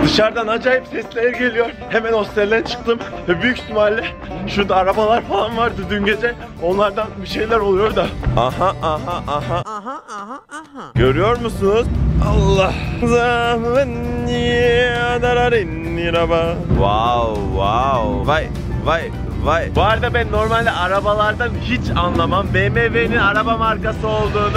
Dışarıdan acayip sesler geliyor. Hemen hostelden çıktım ve büyük ihtimalle şurada arabalar falan vardı dün gece. Onlardan bir şeyler oluyor da. Aha. Görüyor musunuz? Allah. Wow. Vay. Bu arada ben normalde arabalardan hiç anlamam. BMW'nin araba markası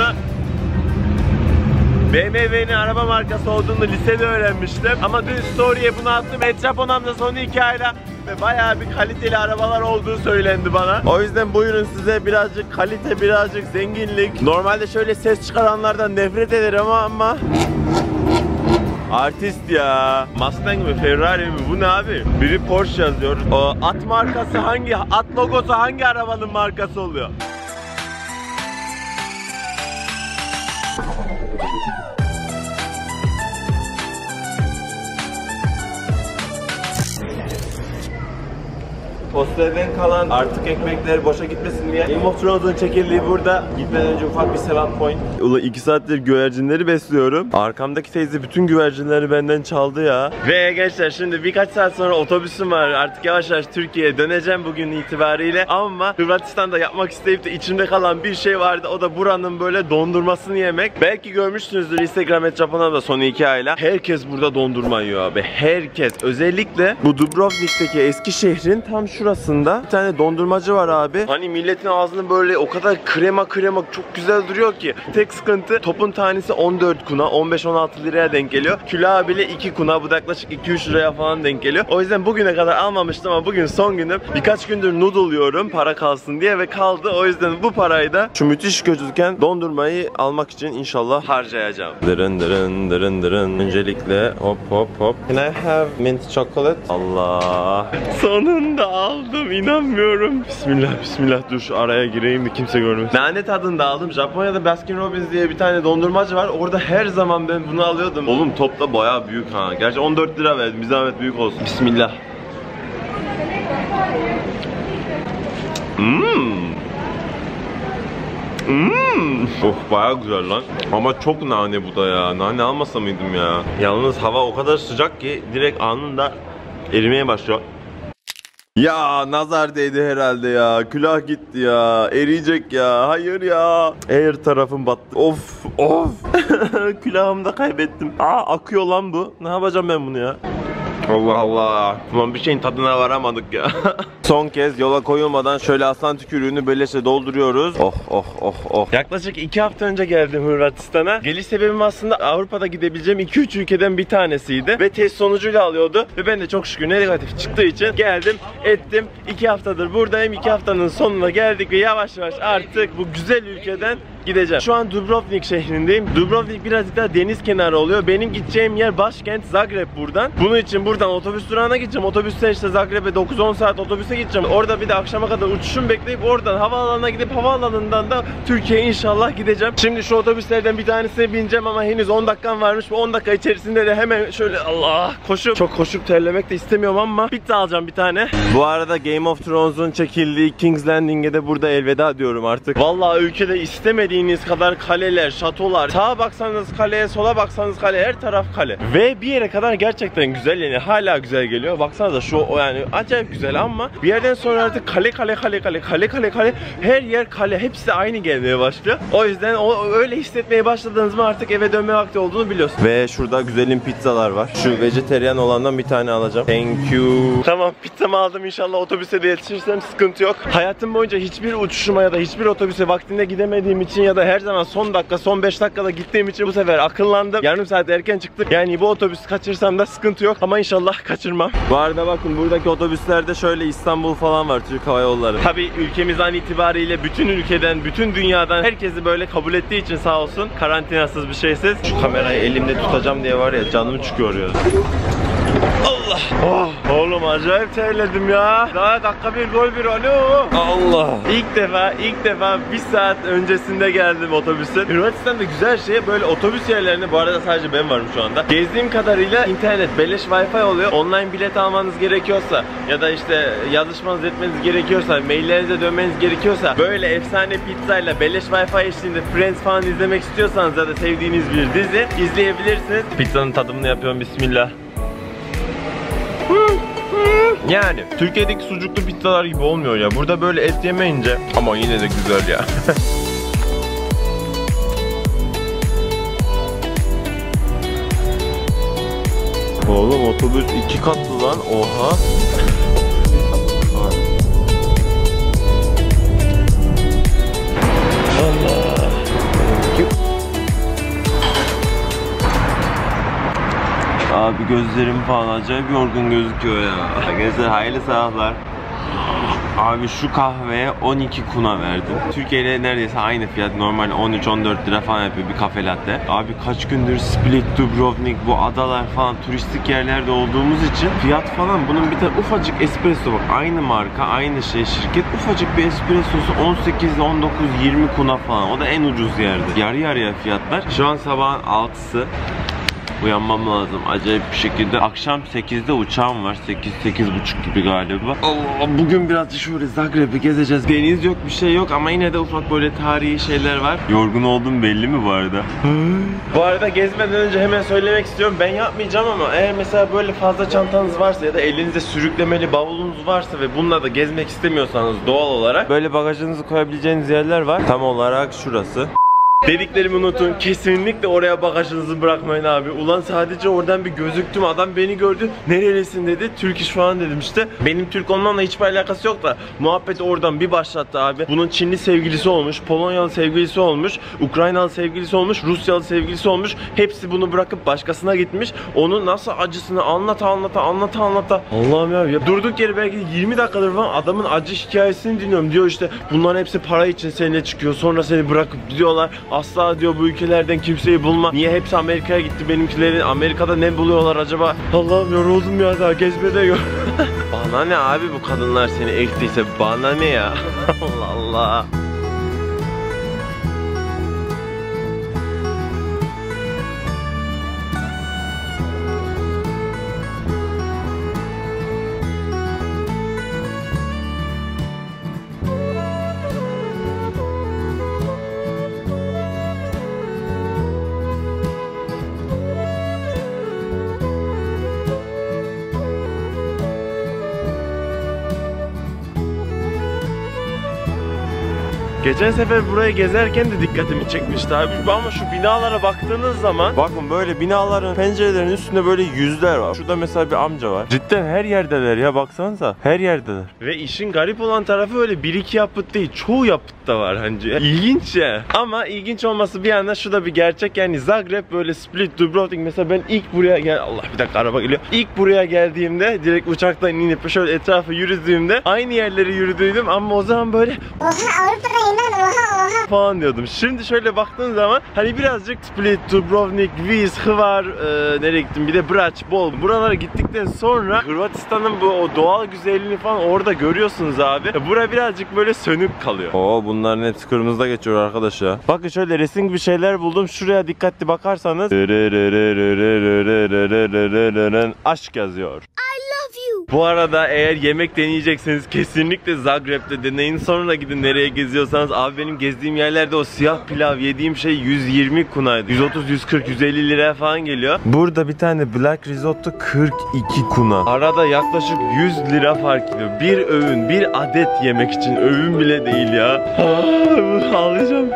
olduğunu lisede öğrenmiştim. Ama dün story'e bunu attım. Japonam'da son hikayeyle ve bayağı bir kaliteli arabalar olduğu söylendi bana. O yüzden buyurun size birazcık kalite, birazcık zenginlik. Normalde şöyle ses çıkaranlardan nefret ederim ama artist ya. Mustang mi, Ferrari mi? Bu ne abi? Biri Porsche yazıyor. O at markası hangi? At logosu hangi arabanın markası oluyor? Hostelden kalan artık ekmekler boşa gitmesin diye Game of Thrones'un çekildiği burada gitmeden önce ufak bir sevap point. Ula 2 saattir güvercinleri besliyorum. Arkamdaki teyze bütün güvercinleri benden çaldı ya. Ve gençler şimdi birkaç saat sonra otobüsüm var. Artık yavaş yavaş Türkiye'ye döneceğim bugün itibariyle. Ama Hırvatistan'da yapmak isteyip de içimde kalan bir şey vardı. O da buranın böyle dondurmasını yemek. Belki görmüşsünüzdür Instagram @Japonam'da son 2 ayla. Herkes burada dondurma yiyor abi. Herkes. Özellikle bu Dubrovnik'teki eski şehrin tam şurasında bir tane dondurmacı var abi. Hani milletin ağzını böyle o kadar krema çok güzel duruyor ki. Tek sıkıntı topun tanesi 14 kuna, 15-16 liraya denk geliyor. Külahı bile 2 kuna, bu da yaklaşık 2-3 liraya falan denk geliyor. O yüzden bugüne kadar almamıştım ama bugün son günüm. Birkaç gündür noodle yiyorum para kalsın diye ve kaldı. O yüzden bu parayı da şu müthiş gözüken dondurmayı almak için inşallah harcayacağım. Dırın. Öncelikle hop. Can I have mint chocolate? Allah. Sonunda aldım, inanmıyorum. Bismillah, dur şu araya gireyim de kimse görmesin. Nane tadında aldım. Japonya'da Baskin Robbins diye bir tane dondurmacı var. Orada her zaman ben bunu alıyordum. Oğlum topla bayağı büyük ha. Gerçi 14 lira verdim. Bir zahmet büyük olsun. Bismillah. Oh bayağı güzel lan. Ama çok nane bu da ya. Nane almasa mıydım ya? Yalnız hava o kadar sıcak ki direkt anında erimeye başlıyor. Ya nazar değdi herhalde ya. Külah gitti ya. Eriyecek ya. Hayır ya. Her tarafım battı. Of. Külahımı da kaybettim. Akıyor lan bu. Ne yapacağım ben bunu ya? Allah. Ulan bir şeyin tadına varamadık ya. Son kez yola koyulmadan şöyle aslan tükürüğünü beleşe dolduruyoruz. Oh. Yaklaşık 2 hafta önce geldim Hırvatistan'a. Geliş sebebim aslında Avrupa'da gidebileceğim 2-3 ülkeden bir tanesiydi. Ve test sonucuyla alıyordu. Ve ben de çok şükür negatif çıktığı için geldim, ettim. 2 haftadır buradayım. 2 haftanın sonuna geldik ve yavaş yavaş artık bu güzel ülkeden gideceğim. Şu an Dubrovnik şehrindeyim. Dubrovnik birazcık daha deniz kenarı oluyor. Benim gideceğim yer başkent Zagreb buradan. Bunun için buradan otobüs durağına gideceğim. Otobüsten işte Zagreb'e 9-10 saat otobüse gideceğim. Orada bir de akşama kadar uçuşum bekleyip oradan havaalanına gidip havaalanından da Türkiye'ye inşallah gideceğim. Şimdi şu otobüslerden bir tanesine bineceğim ama henüz 10 dakikam varmış. Bu 10 dakika içerisinde de hemen şöyle çok koşup terlemek de istemiyorum ama pizza alacağım bir tane. Bu arada Game of Thrones'un çekildiği King's Landing'e de burada elveda diyorum artık. Vallahi ülkede istemediğiniz kadar kaleler, şatolar. Sağa baksanız kale, sola baksanız kale, her taraf kale. Ve bir yere kadar gerçekten güzel, yani hala güzel geliyor. Baksanıza şu yani acayip güzel ama bir yerden sonra artık kale. Her yer kale. Hepsi aynı gelmeye başlıyor. O yüzden öyle hissetmeye başladığınız mı artık eve dönme vakti olduğunu biliyorsun. Ve şurada güzelim pizzalar var. Şu vejeteryan olandan bir tane alacağım. Thank you. Tamam, pizzamı aldım, inşallah otobüse de yetişirsem sıkıntı yok. Hayatım boyunca hiçbir uçuşuma ya da hiçbir otobüse vaktinde gidemediğim için ya da her zaman son dakika, son 5 dakikada gittiğim için bu sefer akıllandım. Yarım saat erken çıktık. Yani bu otobüs kaçırsam da sıkıntı yok ama inşallah kaçırmam. Bu arada bakın buradaki otobüslerde şöyle İstanbul falan var, Türk Hava Yolları. Tabii ülkemiz an itibariyle bütün ülkeden, bütün dünyadan herkesi böyle kabul ettiği için sağ olsun, karantinasız bir şeysiz. Şu kamerayı elimde tutacağım diye var ya, canım çıkıyor ya. Allah. Oğlum acayip terledim ya. Daha dakika bir gol bir alo. Allah. İlk defa bir saat öncesinde geldim otobüse. Hırvatistan'da güzel şey böyle otobüs yerlerinde, bu arada sadece ben varım şu anda. Gezdiğim kadarıyla internet, beleş wifi oluyor. Online bilet almanız gerekiyorsa ya da işte yazışmanız etmeniz gerekiyorsa, maillerinize dönmeniz gerekiyorsa, böyle efsane pizzayla beleş wifi eşliğinde Friends falan izlemek istiyorsanız ya da sevdiğiniz bir dizi izleyebilirsiniz. Pizzanın tadımını yapıyorum, bismillah. Yani Türkiye'deki sucuklu pizzalar gibi olmuyor ya. Burada böyle et yemeyince ama yine de güzel ya. Oğlum otobüs 2 katlı lan. Oha. Allah. Abi gözlerim falan acayip yorgun gözüküyor ya. Arkadaşlar hayırlı sabahlar. Abi şu kahveye 12 kuna verdim. Türkiye'de neredeyse aynı fiyat. Normal 13-14 lira falan yapıyor bir kafe latte. Abi kaç gündür Split, Dubrovnik, bu adalar falan turistik yerlerde olduğumuz için fiyat falan bunun bir tane ufacık espresso bak. Aynı marka, aynı şey şirket. Ufacık bir espressosu 18, 19, 20 kuna falan. O da en ucuz yerde. Yarı yarıya fiyatlar. Şu an sabahın 6'sı. Uyanmam lazım acayip bir şekilde. Akşam 8'de uçağım var. 8-8.30 gibi galiba. Allah, bugün birazcık şöyle Zagreb'i gezeceğiz. Deniz yok, bir şey yok ama yine de ufak böyle tarihi şeyler var. Yorgun oldum belli mi bu arada? Bu arada gezmeden önce hemen söylemek istiyorum. Ben yapmayacağım ama eğer mesela böyle fazla çantanız varsa ya da elinizde sürüklemeli bavulunuz varsa ve bununla da gezmek istemiyorsanız doğal olarak böyle bagajınızı koyabileceğiniz yerler var. Tam olarak şurası. Dediklerimi unutun. Kesinlikle oraya bagajınızı bırakmayın abi. Ulan sadece oradan bir gözüktüm. Adam beni gördü. Nerelisin dedi. Türk iş falan dedim işte. Benim Türk olmamla hiçbir alakası yok da muhabbet oradan bir başlattı abi. Bunun Çinli sevgilisi olmuş. Polonyalı sevgilisi olmuş. Ukraynalı sevgilisi olmuş. Rusyalı sevgilisi olmuş. Hepsi bunu bırakıp başkasına gitmiş. Onun nasıl acısını anlata. Allah'ım ya. Durduk yere belki 20 dakikadır falan adamın acı hikayesini dinliyorum. Diyor işte bunların hepsi para için seninle çıkıyor. Sonra seni bırakıp gidiyorlar. Asla diyor bu ülkelerden kimseyi bulma. Niye hepsi Amerika'ya gitti benimkilerin? Amerika'da ne buluyorlar acaba? Allah'ım yoruldum ya, daha gezmede yok. Bana ne abi, bu kadınlar seni ektiyse bana ne ya? Allah Allah. Geçen sefer buraya gezerken de dikkatimi çekmişti abi. Ama şu binalara baktığınız zaman bakın böyle binaların pencerelerinin üstünde böyle yüzler var. Şurada mesela bir amca var. Cidden her yerdeler ya, baksanıza. Her yerdeler. Ve işin garip olan tarafı öyle bir iki yapıt değil. Çoğu yapıt da var bence. İlginç ya. Ama ilginç olması bir yana şu da bir gerçek. Yani Zagreb böyle Split, Dubrovnik mesela ben ilk buraya Allah bir dakika araba geliyor. İlk buraya geldiğimde direkt uçaktan inip şöyle etrafı yürüdüğümde aynı yerleri yürüdüydüm ama o zaman böyle oha falan diyordum. Şimdi şöyle baktığın zaman hani birazcık Split, Dubrovnik, Vis, Hvar, nereye gittim, bir de Brač, Bol. Buralara gittikten sonra Hırvatistan'ın bu o doğal güzelliğini falan orada görüyorsunuz abi. Bura birazcık böyle sönük kalıyor. Oo, bunların hepsi kırmızıda geçiyor arkadaş ya. Bakın şöyle resim gibi şeyler buldum. Şuraya dikkatli bakarsanız aşk yazıyor. Bu arada eğer yemek deneyecekseniz kesinlikle Zagreb'de deneyin. Sonra gidin nereye geziyorsanız. Abi benim gezdiğim yerlerde o siyah pilav yediğim şey 120 kunaydı. 130, 140, 150 liraya falan geliyor. Burada bir tane black risotto 42 kuna. Arada yaklaşık 100 lira fark ediyor. Bir öğün, bir adet yemek için. Öğün bile değil ya. Ağlayacağım.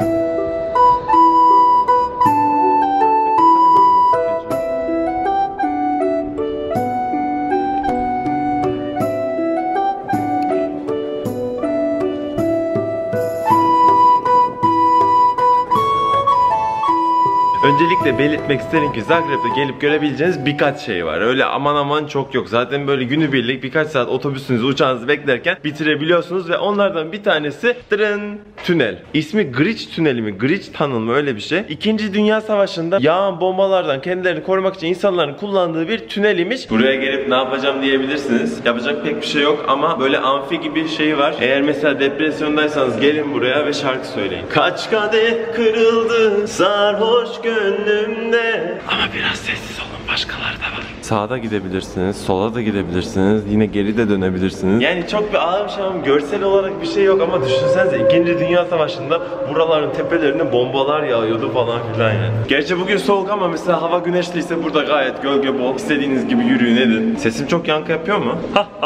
Öncelikle belirtmek isterim ki Zagreb'de gelip görebileceğiniz birkaç şey var. Öyle aman aman çok yok. Zaten böyle günübirlik birkaç saat otobüsünüzü, uçağınızı beklerken bitirebiliyorsunuz ve onlardan bir tanesi tünel. İsmi Grič tüneli mi? Grič Tunnel mı? Öyle bir şey. İkinci Dünya Savaşı'nda yağan bombalardan kendilerini korumak için insanların kullandığı bir tünel imiş. Buraya gelip ne yapacağım diyebilirsiniz. Yapacak pek bir şey yok ama böyle amfi gibi bir şey var. Eğer mesela depresyondaysanız gelin buraya ve şarkı söyleyin. Kaç kadeh kırıldı sarhoş gönlümde ama biraz sessiz olun. Başkaları da var. Sağda gidebilirsiniz, sola da gidebilirsiniz, yine geri de dönebilirsiniz. Yani çok bir ağım görsel olarak bir şey yok ama düşünsenize 2. Dünya Savaşı'nda buraların tepelerine bombalar yağıyordu falan filan yani. Gerçi bugün soğuk ama mesela hava güneşliyse burada gayet gölge bol. İstediğiniz gibi yürüyün edin. Sesim çok yankı yapıyor mu?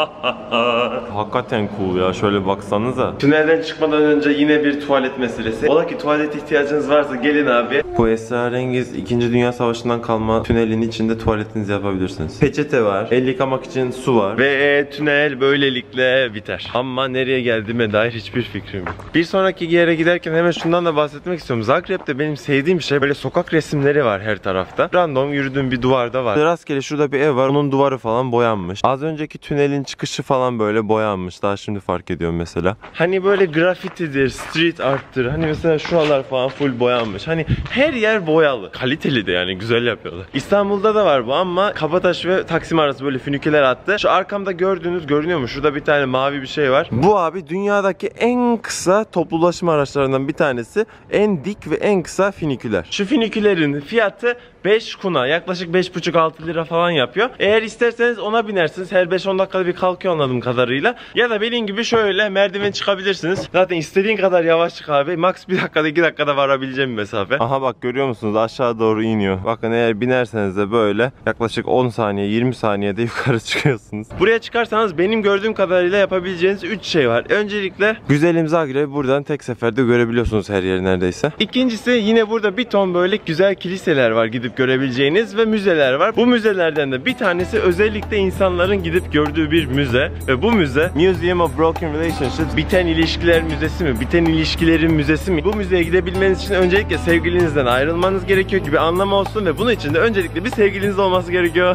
Hakikaten cool ya, şöyle baksanıza. Tünelden çıkmadan önce yine bir tuvalet meselesi. Ola ki tuvalet ihtiyacınız varsa gelin abi. Bu esrarengiz 2. Dünya Savaşı'ndan kalma tünelin içinde tuvaletinizi yapabilirsiniz. Peçete var, el yıkamak için su var ve tünel böylelikle biter. Ama nereye geldiğime dair hiçbir fikrim yok. Bir sonraki yere giderken hemen şundan da bahsetmek istiyorum. Zagreb'de benim sevdiğim şey böyle sokak resimleri var her tarafta. Random yürüdüğüm bir duvarda var. Rastgele şurada bir ev var, onun duvarı falan boyanmış. Az önceki tünelin çıkışı falan böyle boyanmış. Daha şimdi fark ediyorum mesela. Hani böyle grafitidir, street art'tır. Hani mesela şuralar falan full boyanmış. Hani her yer boyalı. Kaliteli de yani, güzel yapıyorlar. İstanbul'da da var bu ama Kabataş ve Taksim arası böyle füniküler attı. Şu arkamda gördüğünüz görünüyor mu? Şurada bir tane mavi bir şey var. Bu abi dünyadaki en kısa toplu ulaşım araçlarından bir tanesi. En dik ve en kısa füniküler. Şu fünikülerin fiyatı 5 kuna, yaklaşık 5,5-6 lira falan yapıyor. Eğer isterseniz ona binersiniz. Her 5-10 dakikada bir kalkıyor anladığım kadarıyla. Ya da benim gibi şöyle merdiven çıkabilirsiniz. Zaten istediğin kadar yavaş çık abi. Max 1 dakikada 2 dakikada varabileceğim bir mesafe. Aha bak, görüyor musunuz? Aşağı doğru iniyor. Bakın eğer binerseniz de böyle yaklaşık 10 saniye 20 saniyede yukarı çıkıyorsunuz. Buraya çıkarsanız benim gördüğüm kadarıyla yapabileceğiniz 3 şey var. Öncelikle güzelim Zagreb'i buradan tek seferde görebiliyorsunuz her yeri neredeyse. İkincisi, yine burada bir ton böyle güzel kiliseler var gidip görebileceğiniz ve müzeler var. Bu müzelerden de bir tanesi özellikle insanların gidip gördüğü bir müze ve bu müze Museum of Broken Relationships, biten ilişkiler müzesi mi? Biten ilişkilerin müzesi mi? Bu müzeye gidebilmeniz için öncelikle sevgilinizden ayrılmanız gerekiyor ki bir anlamı olsun ve bunun için de öncelikle bir sevgiliniz olması gerekiyor.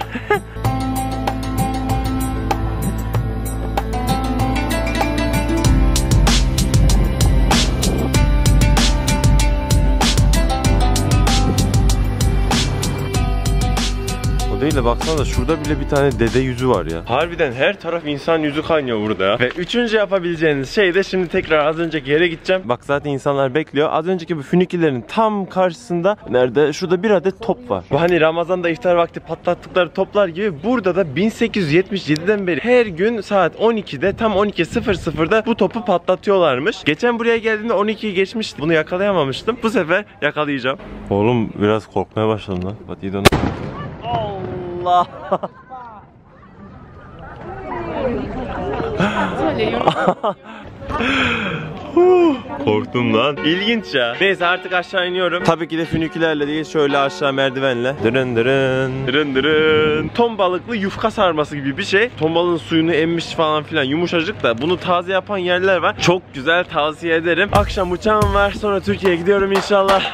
Değil de baksana da şurada bile bir tane dede yüzü var ya. Harbiden her taraf insan yüzü kaynıyor burada ya. Ve üçüncü yapabileceğiniz şey de şimdi tekrar az önceki yere gideceğim. Bak zaten insanlar bekliyor. Az önceki bu fünikülerin tam karşısında nerede? Şurada bir adet top var. Bu hani Ramazan'da iftar vakti patlattıkları toplar gibi burada da 1877'den beri her gün saat 12'de tam 12.00'da bu topu patlatıyorlarmış. Geçen buraya geldiğimde 12'yi geçmişti. Bunu yakalayamamıştım. Bu sefer yakalayacağım. Oğlum biraz korkmaya başladım lan. What you don't... Allah. Korktum lan. İlginç ya. Neyse artık aşağı iniyorum. Tabii ki de fünikülerle değil, şöyle aşağı merdivenle. Dırın dırın. Dırın dırın. Ton balıklı yufka sarması gibi bir şey. Ton balığın suyunu emmiş falan filan, yumuşacık da bunu taze yapan yerler var. Çok güzel, tavsiye ederim. Akşam uçağım var, sonra Türkiye'ye gidiyorum inşallah.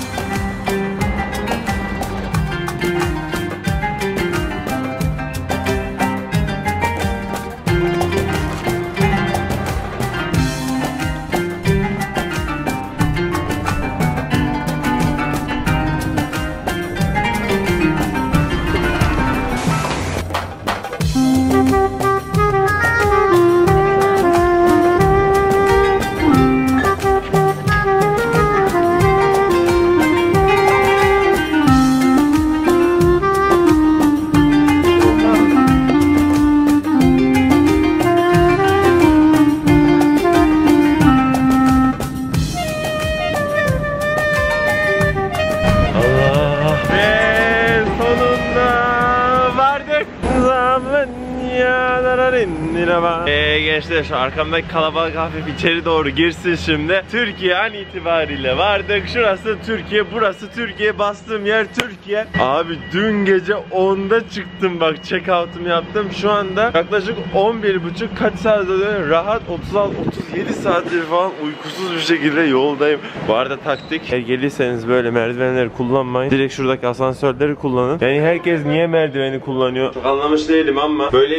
Gençler, şu arkamdaki kalabalık hafif içeri doğru girsin şimdi. Türkiye an itibariyle vardık. Şurası Türkiye, burası Türkiye, bastığım yer Türkiye. Abi dün gece 10'da çıktım, bak check out'umu yaptım. Şu anda yaklaşık 11.30, kaç saat oluyor? Rahat 36-37 saattir falan uykusuz bir şekilde yoldayım. Bu arada taktik, eğer gelirseniz böyle merdivenleri kullanmayın. Direkt şuradaki asansörleri kullanın. Yani herkes niye merdiveni kullanıyor çok anlamış değilim ama böylelikle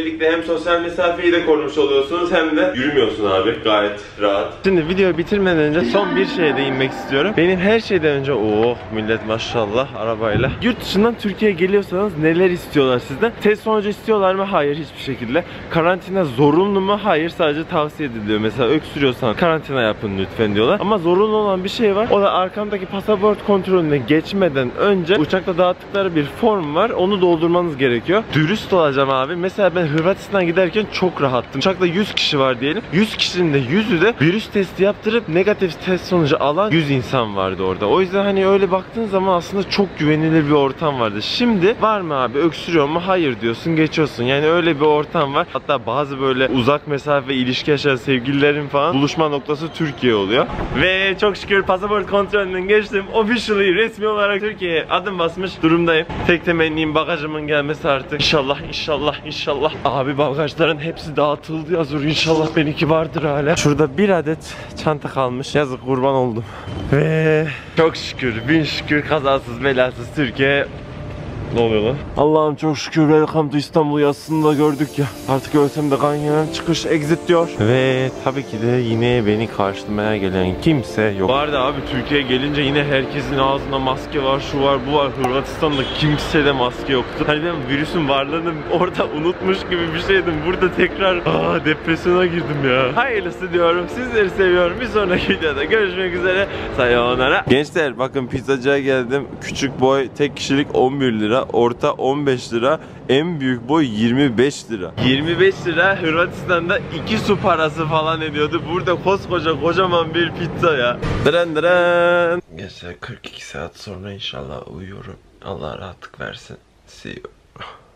Böylelikle hem sosyal mesafeyi de korumuş oluyorsunuz hem de yürümüyorsun abi, gayet rahat. Şimdi videoyu bitirmeden önce son bir şeye değinmek istiyorum. Benim her şeyden önce millet maşallah arabayla. Yurt dışından Türkiye'ye geliyorsanız neler istiyorlar sizden? Test sonucu istiyorlar mı? Hayır, hiçbir şekilde. Karantina zorunlu mu? Hayır, sadece tavsiye ediliyor. Mesela öksürüyorsan karantina yapın lütfen diyorlar. Ama zorunlu olan bir şey var. O da arkamdaki pasaport kontrolüne geçmeden önce uçakta dağıttıkları bir form var. Onu doldurmanız gerekiyor. Dürüst olacağım abi. Mesela ben Hırvatistan'a giderken çok rahattım. Uçakta 100 kişi var diyelim. 100 kişinin de 100'ü de virüs testi yaptırıp negatif test sonucu alan 100 insan vardı orada. O yüzden hani öyle baktığın zaman aslında çok güvenilir bir ortam vardı. Şimdi var mı abi, öksürüyor mu? Hayır diyorsun, geçiyorsun. Yani öyle bir ortam var. Hatta bazı böyle uzak mesafe ilişki yaşayan sevgililerin falan buluşma noktası Türkiye oluyor. Ve çok şükür pasaport kontrolünden geçtim. Officially, resmi olarak Türkiye'ye adım basmış durumdayım. Tek temennim bagajımın gelmesi artık. İnşallah, inşallah, inşallah. Abi bagajların hepsi dağıtıldı yazıyor. İnşallah benimki vardır hala. Şurada bir adet çanta kalmış. Yazık, kurban oldum. Ve çok şükür, bin şükür kazasız belasız Türkiye. Ne oluyor lan? Allah'ım çok şükür welcome to İstanbul yazısını da gördük ya. Artık ölsem de kaynayan çıkış exit diyor. Ve tabii ki de yine beni karşılamaya gelen kimse yok. Vardı abi, Türkiye'ye gelince yine herkesin ağzında maske var, şu var, bu var. Hırvatistan'da kimsede maske yoktu. Hani ben virüsün varlığını orada unutmuş gibi bir şeydim. Burada tekrar depresyona girdim ya. Hayırlısı diyorum. Sizleri seviyorum. Bir sonraki videoda görüşmek üzere. Sayonara. Gençler bakın, pizzacıya geldim. Küçük boy tek kişilik 11 lira. Orta 15 lira, en büyük boy 25 lira. 25 lira Hırvatistan'da 2 su parası falan ediyordu. Burada kocaman bir pizza ya. Dren dren. Gençler 42 saat sonra inşallah uyuyorum. Allah rahatlık versin. See you.